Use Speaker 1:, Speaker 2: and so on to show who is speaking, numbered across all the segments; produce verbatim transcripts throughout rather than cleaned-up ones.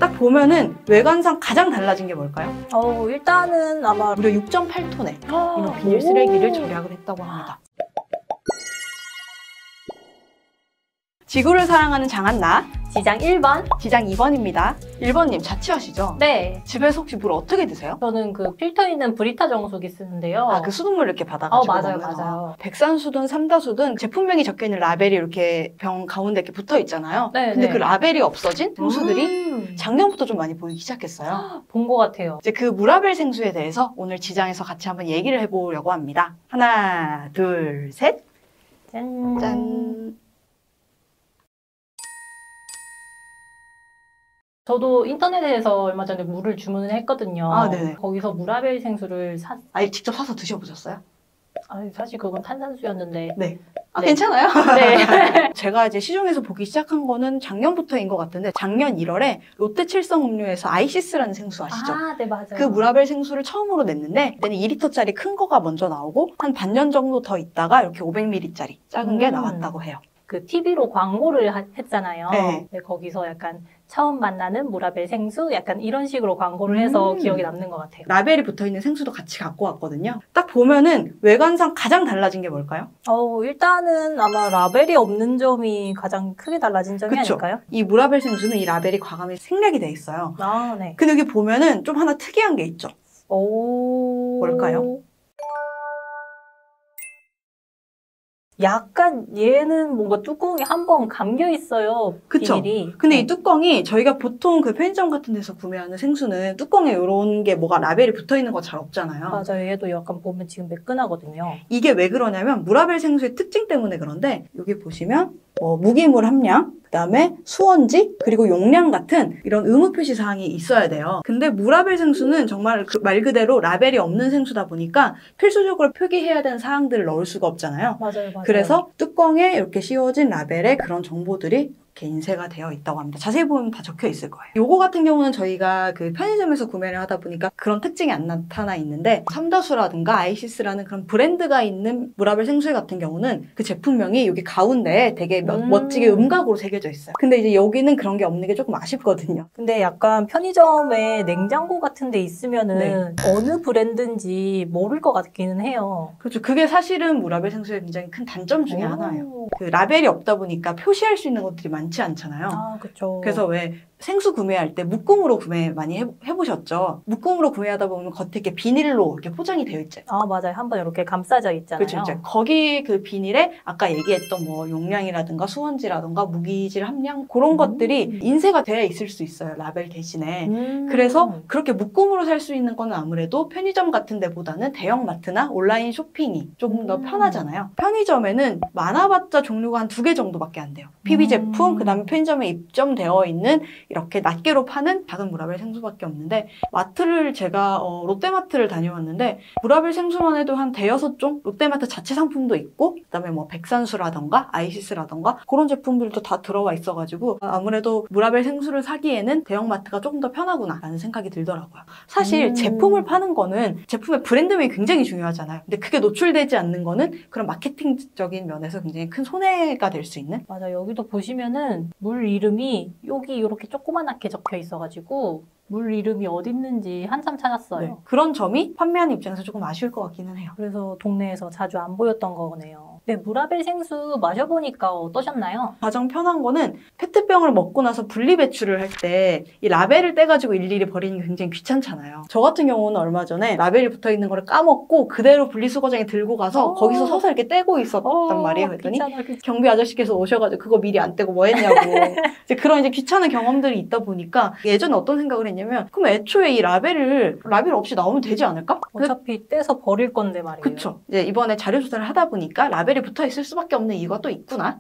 Speaker 1: 딱 보면은 외관상 가장 달라진 게 뭘까요?
Speaker 2: 어, 일단은 아마
Speaker 1: 무려 육 점 팔 톤의 이런 비닐 쓰레기를 절약을 했다고 합니다. 지구를 사랑하는 장한나,
Speaker 2: 지장 일 번.
Speaker 1: 지장 이 번입니다. 일 번님 자취하시죠?
Speaker 2: 네.
Speaker 1: 집에서 혹시 물 어떻게 드세요?
Speaker 2: 저는 그 필터 있는 브리타 정수기 쓰는데요.
Speaker 1: 아, 그 수돗물 이렇게 받아가지고
Speaker 2: 어, 맞아요,
Speaker 1: 먹는
Speaker 2: 맞아요.
Speaker 1: 백산수든 삼다수든 제품명이 적혀있는 라벨이 이렇게 병 가운데 이렇게 붙어 있잖아요.
Speaker 2: 네,
Speaker 1: 근데
Speaker 2: 네.
Speaker 1: 그 라벨이 없어진 생수들이
Speaker 2: 음.
Speaker 1: 작년부터 좀 많이 보이기 시작했어요.
Speaker 2: 본 것 같아요.
Speaker 1: 이제 그 무라벨 생수에 대해서 오늘 지장에서 같이 한번 얘기를 해보려고 합니다. 하나, 둘, 셋.
Speaker 2: 짠.
Speaker 1: 짠.
Speaker 2: 저도 인터넷에서 얼마 전에 물을 주문을 했거든요.
Speaker 1: 아, 네네.
Speaker 2: 거기서 무라벨 생수를 사...
Speaker 1: 아니, 직접 사서 드셔보셨어요?
Speaker 2: 아니, 사실 그건 탄산수였는데.
Speaker 1: 네. 아,
Speaker 2: 네.
Speaker 1: 괜찮아요?
Speaker 2: 네.
Speaker 1: 제가 이제 시중에서 보기 시작한 거는 작년부터인 것 같은데 작년 일월에 롯데 칠성 음료에서 아이시스라는 생수 아시죠?
Speaker 2: 아, 네, 맞아요.
Speaker 1: 그 무라벨 생수를 처음으로 냈는데 그때는 이 리터짜리 큰 거가 먼저 나오고 한 반년 정도 더 있다가 이렇게 오백 밀리리터짜리 작은 게
Speaker 2: 음.
Speaker 1: 나왔다고 해요.
Speaker 2: 그 티비로 광고를 하, 했잖아요.
Speaker 1: 네.
Speaker 2: 네, 거기서 약간 처음 만나는 무라벨 생수? 약간 이런 식으로 광고를 해서
Speaker 1: 음.
Speaker 2: 기억에 남는 것 같아요.
Speaker 1: 라벨이 붙어있는 생수도 같이 갖고 왔거든요. 딱 보면은 외관상 가장 달라진 게 뭘까요?
Speaker 2: 어, 일단은 아마 라벨이 없는 점이 가장 크게 달라진 점이
Speaker 1: 그쵸?
Speaker 2: 아닐까요?
Speaker 1: 이 무라벨 생수는 이 라벨이 과감히 생략이 돼 있어요.
Speaker 2: 아, 네.
Speaker 1: 근데 여기 보면은 좀 하나 특이한 게 있죠.
Speaker 2: 오.
Speaker 1: 뭘까요?
Speaker 2: 약간 얘는 뭔가 뚜껑이 한 번 감겨 있어요.
Speaker 1: 그쵸?
Speaker 2: 비닐이.
Speaker 1: 근데
Speaker 2: 네.
Speaker 1: 이 뚜껑이 저희가 보통 그 편의점 같은 데서 구매하는 생수는 뚜껑에 이런 게 뭐가 라벨이 붙어 있는 거 잘 없잖아요.
Speaker 2: 맞아요. 얘도 약간 보면 지금 매끈하거든요.
Speaker 1: 이게 왜 그러냐면 무라벨 생수의 특징 때문에 그런데 여기 보시면 뭐 무기물 함량, 그 다음에 수원지, 그리고 용량 같은 이런 의무 표시 사항이 있어야 돼요. 근데 무라벨 생수는 정말 그 말 그대로 라벨이 없는 생수다 보니까 필수적으로 표기해야 되는 사항들을 넣을 수가 없잖아요.
Speaker 2: 맞아요, 맞아요.
Speaker 1: 그래서 뚜껑에 이렇게 씌워진 라벨에 그런 정보들이 이렇게 인쇄가 되어 있다고 합니다. 자세히 보면 다 적혀 있을 거예요. 요거 같은 경우는 저희가 그 편의점에서 구매를 하다 보니까 그런 특징이 안 나타나 있는데 삼다수라든가 아이시스라는 그런 브랜드가 있는 무라벨 생수 같은 경우는 그 제품명이 여기 가운데에 되게
Speaker 2: 음.
Speaker 1: 멋지게 음각으로 새겨져 있어요. 근데 이제 여기는 그런 게 없는 게 조금 아쉽거든요.
Speaker 2: 근데 약간 편의점에 냉장고 같은 데 있으면은
Speaker 1: 네.
Speaker 2: 어느 브랜드인지 모를 것 같기는 해요.
Speaker 1: 그렇죠. 그게 사실은 무라벨 생수의 굉장히 큰 단점 중에
Speaker 2: 오.
Speaker 1: 하나예요. 그 라벨이 없다 보니까 표시할 수 있는 것들이 많지 않잖아요.
Speaker 2: 아, 그렇죠.
Speaker 1: 그래서 왜 생수 구매할 때 묶음으로 구매 많이 해, 해보셨죠? 묶음으로 구매하다 보면 겉에 이렇게 비닐로 이렇게 포장이 되어 있죠.
Speaker 2: 아, 맞아요. 한번 이렇게 감싸져 있잖아요.
Speaker 1: 그렇죠. 이제 거기 그 비닐에 아까 얘기했던 뭐 용량이라든가 수원지라든가 무기질 함량 그런
Speaker 2: 음.
Speaker 1: 것들이 인쇄가 되어 있을 수 있어요. 라벨 대신에.
Speaker 2: 음.
Speaker 1: 그래서 그렇게 묶음으로 살 수 있는 거는 아무래도 편의점 같은 데보다는 대형 마트나 온라인 쇼핑이 조금 더
Speaker 2: 음.
Speaker 1: 편하잖아요. 편의점에는 많아봤자 종류가 한 두 개 정도밖에 안 돼요. 피비 제품,
Speaker 2: 음.
Speaker 1: 그 다음에 편의점에 입점되어 있는 이렇게 낮게로 파는 작은 무라벨 생수밖에 없는데 마트를 제가 어, 롯데마트를 다녀왔는데 무라벨 생수만 해도 한 대여섯 종? 롯데마트 자체 상품도 있고 그 다음에 뭐 백산수라던가 아이시스라던가 그런 제품들도 다 들어와 있어가지고 아무래도 무라벨 생수를 사기에는 대형마트가 조금 더 편하구나 라는 생각이 들더라고요. 사실
Speaker 2: 음.
Speaker 1: 제품을 파는 거는 제품의 브랜드명이 굉장히 중요하잖아요. 근데 그게 노출되지 않는 거는 그런 마케팅적인 면에서 굉장히 큰 손해가 될 수 있는
Speaker 2: 맞아. 여기도 보시면은 물 이름이 여기 이렇게 조그만하게 적혀 있어가지고 물 이름이 어디 있는지 한참 찾았어요.
Speaker 1: 네, 그런 점이 판매하는 입장에서 조금 아쉬울 것 같기는 해요.
Speaker 2: 그래서 동네에서 자주 안 보였던 거네요. 네, 무라벨 생수 마셔보니까 어떠셨나요?
Speaker 1: 가장 편한 거는 페트병을 먹고 나서 분리배출을 할 때 이 라벨을 떼가지고 일일이 버리는 게 굉장히 귀찮잖아요. 저 같은 경우는 얼마 전에 라벨이 붙어있는 거를 까먹고 그대로 분리수거장에 들고 가서
Speaker 2: 어.
Speaker 1: 거기서 서서 이렇게 떼고 있었단
Speaker 2: 어,
Speaker 1: 말이에요. 그랬더니
Speaker 2: 귀찮아, 귀찮아.
Speaker 1: 경비 아저씨께서 오셔가지고 그거 미리 안 떼고 뭐 했냐고 이제 그런 이제 귀찮은 경험들이 있다 보니까 예전에 어떤 생각을 했냐면 그럼 애초에 이 라벨을 라벨 없이 나오면 되지 않을까?
Speaker 2: 어차피 떼서 버릴 건데 말이에요.
Speaker 1: 그쵸. 이제 이번에 자료 조사를 하다 보니까 라벨이 붙어 있을 수밖에 없는 이유가 또 있구나.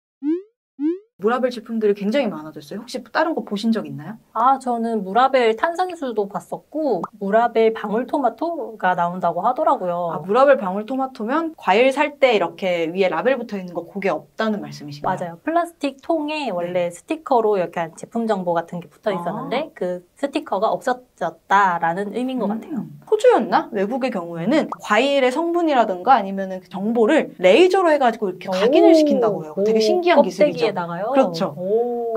Speaker 1: 무라벨 제품들이 굉장히 많아졌어요. 혹시 다른 거 보신 적 있나요?
Speaker 2: 아, 저는 무라벨 탄산수도 봤었고 무라벨 방울토마토가 나온다고 하더라고요.
Speaker 1: 아, 무라벨 방울토마토면 과일 살 때 이렇게 위에 라벨 붙어 있는 거 그게 없다는 말씀이신가요?
Speaker 2: 맞아요. 플라스틱 통에 원래 스티커로 약간 제품 정보 같은 게 붙어 있었는데
Speaker 1: 아.
Speaker 2: 그 스티커가 없어졌다라는 의미인 것
Speaker 1: 음,
Speaker 2: 같아요.
Speaker 1: 호주였나? 외국의 경우에는 과일의 성분이라든가 아니면 그 정보를 레이저로 해가지고 이렇게 각인을 시킨다고 해요. 되게 신기한 기술이죠.
Speaker 2: 껍데기에다가요?
Speaker 1: 그렇죠.
Speaker 2: 오.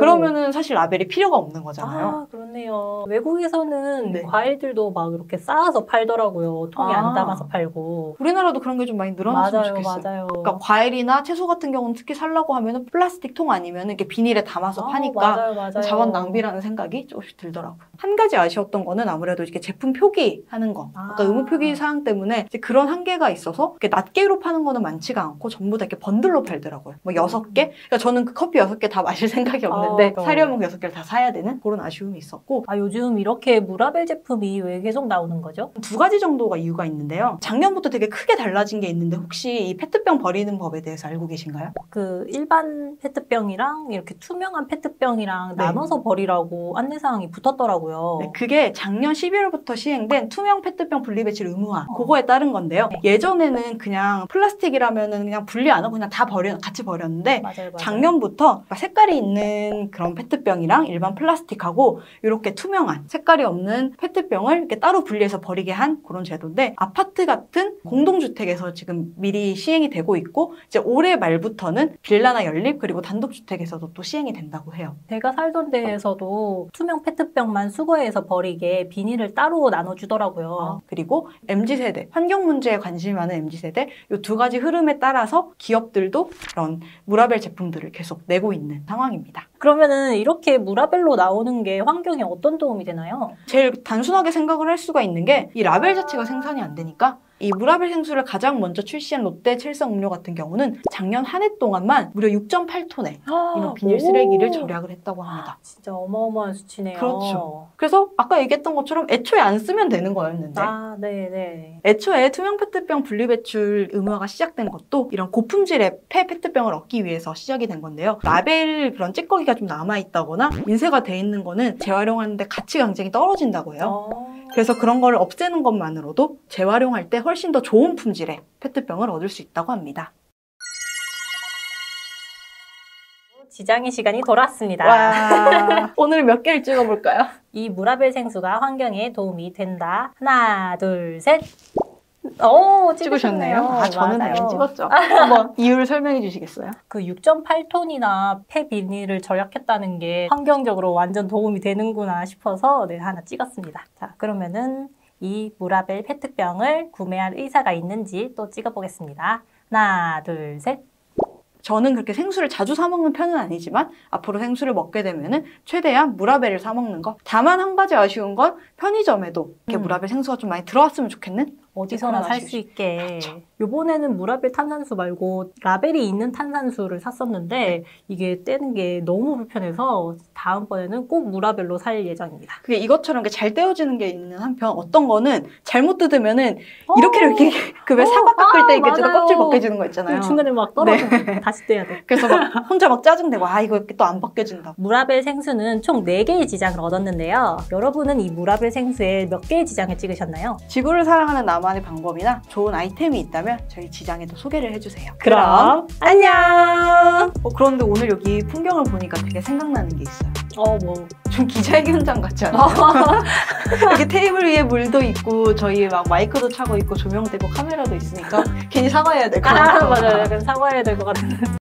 Speaker 1: 그러면은 사실 라벨이 필요가 없는 거잖아요.
Speaker 2: 아, 그렇네요. 외국에서는
Speaker 1: 네.
Speaker 2: 과일들도 막 이렇게 쌓아서 팔더라고요. 통에
Speaker 1: 아.
Speaker 2: 안 담아서 팔고.
Speaker 1: 우리나라도 그런 게 좀 많이 늘어났으면
Speaker 2: 맞아요,
Speaker 1: 좋겠어요.
Speaker 2: 맞아요.
Speaker 1: 그러니까 과일이나 채소 같은 경우는 특히 살라고 하면은 플라스틱 통 아니면 이렇게 비닐에 담아서
Speaker 2: 아,
Speaker 1: 파니까
Speaker 2: 맞아요, 맞아요.
Speaker 1: 자원 낭비라는 생각이 조금씩 들더라고요. 한 가지 아쉬웠던 거는 아무래도 이렇게 제품 표기하는 거.
Speaker 2: 아.
Speaker 1: 아까 의무 표기 사항 때문에 이제 그런 한계가 있어서 이렇게 낱개로 파는 거는 많지가 않고 전부 다 이렇게 번들로 팔더라고요. 뭐 여섯 개? 그러니까 저는 그 커피 여섯 개 다 마실 생각이 없는데
Speaker 2: 아,
Speaker 1: 사려면 그 여섯 개를 다 사야 되는 그런 아쉬움이 있었고
Speaker 2: 아, 요즘 이렇게 무라벨 제품이 왜 계속 나오는 거죠?
Speaker 1: 두 가지 정도가 이유가 있는데요. 작년부터 되게 크게 달라진 게 있는데 혹시 이 페트병 버리는 법에 대해서 알고 계신가요?
Speaker 2: 그 일반 페트병이랑 이렇게 투명한 페트병이랑
Speaker 1: 네.
Speaker 2: 나눠서 버리라고 안내사항이 붙었더라고요.
Speaker 1: 네, 그게 작년 십일월부터 시행된 투명 페트병 분리배출 의무화
Speaker 2: 어.
Speaker 1: 그거에 따른 건데요.
Speaker 2: 네.
Speaker 1: 예전에는 그냥 플라스틱이라면은 그냥 분리 안 하고 그냥 다 버려 같이 버렸는데
Speaker 2: 맞아요, 맞아요.
Speaker 1: 작년부터 색깔이 있는 그런 페트병이랑 일반 플라스틱하고 이렇게 투명한 색깔이 없는 페트병을 이렇게 따로 분리해서 버리게 한 그런 제도인데 아파트 같은 공동주택에서 지금 미리 시행이 되고 있고 이제 올해 말부터는 빌라나 연립 그리고 단독주택에서도 또 시행이 된다고 해요.
Speaker 2: 제가 살던 데에서도 투명 페트병만 수거해서 버리게 비닐을 따로 나눠주더라고요.
Speaker 1: 어, 그리고 엠지세대, 환경 문제에 관심이 많은 엠지세대 이 두 가지 흐름에 따라서 기업들도 그런 무라벨 제품들을 계속 내고 있는 상황입니다.
Speaker 2: 그러면은 이렇게 무라벨로 나오는 게 환경에 어떤 도움이 되나요?
Speaker 1: 제일 단순하게 생각을 할 수가 있는 게 이 라벨 자체가 생산이 안 되니까 이 무라벨 생수를 가장 먼저 출시한 롯데 칠성 음료 같은 경우는 작년 한 해 동안만 무려 육 점 팔 톤의 이런 비닐 쓰레기를
Speaker 2: 오.
Speaker 1: 절약을 했다고 합니다.
Speaker 2: 진짜 어마어마한 수치네요.
Speaker 1: 그렇죠. 그래서 아까 얘기했던 것처럼 애초에 안 쓰면 되는 거였는데
Speaker 2: 아, 네네.
Speaker 1: 애초에 투명 페트병 분리배출 의무화가 시작된 것도 이런 고품질의 폐 페트병을 얻기 위해서 시작이 된 건데요. 라벨 그런 찌꺼기가 좀 남아있다거나 인쇄가 돼 있는 거는 재활용하는데 가치 경쟁이 떨어진다고 해요.
Speaker 2: 어.
Speaker 1: 그래서 그런 거를 없애는 것만으로도 재활용할 때 훨씬 더 좋은 품질의 페트병을 얻을 수 있다고 합니다.
Speaker 2: 지장의 시간이 돌아왔습니다.
Speaker 1: 와, 오늘 몇 개를 찍어볼까요?
Speaker 2: 이 무라벨 생수가 환경에 도움이 된다. 하나, 둘, 셋. 오,
Speaker 1: 찍으셨네요.
Speaker 2: 찍으셨네요.
Speaker 1: 아, 저는
Speaker 2: 맞아요.
Speaker 1: 당연히 찍었죠. 한번 이유를 설명해 주시겠어요?
Speaker 2: 그 육 점 팔 톤이나 폐 비닐을 절약했다는 게 환경적으로 완전 도움이 되는구나 싶어서 네, 하나 찍었습니다. 자, 그러면은 이 무라벨 페트병을 구매할 의사가 있는지 또 찍어보겠습니다. 하나, 둘, 셋.
Speaker 1: 저는 그렇게 생수를 자주 사 먹는 편은 아니지만 앞으로 생수를 먹게 되면은 최대한 무라벨을 사 먹는 거. 다만 한 가지 아쉬운 건 편의점에도 이렇게
Speaker 2: 음.
Speaker 1: 무라벨 생수가 좀 많이 들어왔으면 좋겠는?
Speaker 2: 어디서나
Speaker 1: 그런
Speaker 2: 살 수
Speaker 1: 아쉬움이-
Speaker 2: 있게.
Speaker 1: 그렇죠.
Speaker 2: 요번에는 무라벨 탄산수 말고 라벨이 있는 탄산수를 샀었는데 이게 떼는 게 너무 불편해서 다음번에는 꼭 무라벨로 살 예정입니다.
Speaker 1: 그게 이것처럼 잘 떼어지는 게 있는 한편 어떤 거는 잘못 뜯으면은 이렇게 이렇게 그 왜
Speaker 2: 어,
Speaker 1: 사과 깎을 때
Speaker 2: 아,
Speaker 1: 이렇게
Speaker 2: 맞아요.
Speaker 1: 껍질 벗겨지는 거 있잖아요.
Speaker 2: 중간에 막 떨어져 다시 떼야 돼.
Speaker 1: 그래서 막 혼자 막 짜증내고 아 이거 이렇게 또 안 벗겨진다.
Speaker 2: 무라벨 생수는 총 네 개의 지장을 얻었는데요. 여러분은 이 무라벨 생수에 몇 개의 지장을 찍으셨나요?
Speaker 1: 지구를 사랑하는 나만의 방법이나 좋은 아이템이 있다면 저희 지장에도 소개를 해주세요.
Speaker 2: 그럼 안녕!
Speaker 1: 어, 그런데 오늘 여기 풍경을 보니까 되게 생각나는 게 있어요.
Speaker 2: 어, 뭐.
Speaker 1: 좀 기자회견 현장 같지 않아요? 이렇게 테이블 위에 물도 있고 저희 막 마이크도 차고 있고 조명도 있고 카메라도 있으니까 괜히 사과해야 될 것 같아요.
Speaker 2: 맞아요. 약간 사과해야 될 것 같은.